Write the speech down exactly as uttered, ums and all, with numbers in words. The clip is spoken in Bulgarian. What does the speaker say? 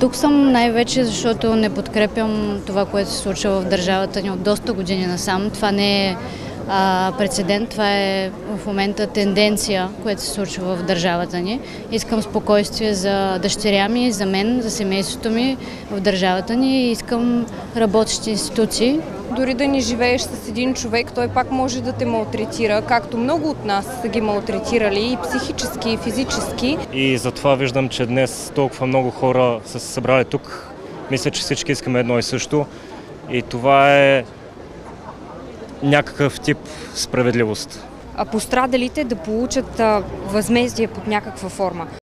Тук съм най-вече, защото не подкрепям това, което се случва в държавата ни от доста години насам. Това не е а, прецедент, това е в момента тенденция, която се случва в държавата ни. Искам спокойствие за дъщеря ми, за мен, за семейството ми в държавата ни и искам работещи институции. Дори да не живееш с един човек, той пак може да те малтретира, както много от нас са ги малтретирали и психически, и физически. И затова виждам, че днес толкова много хора са се събрали тук. Мисля, че всички искаме едно и също. И това е някакъв тип справедливост. А пострадалите да получат а, възмездие под някаква форма.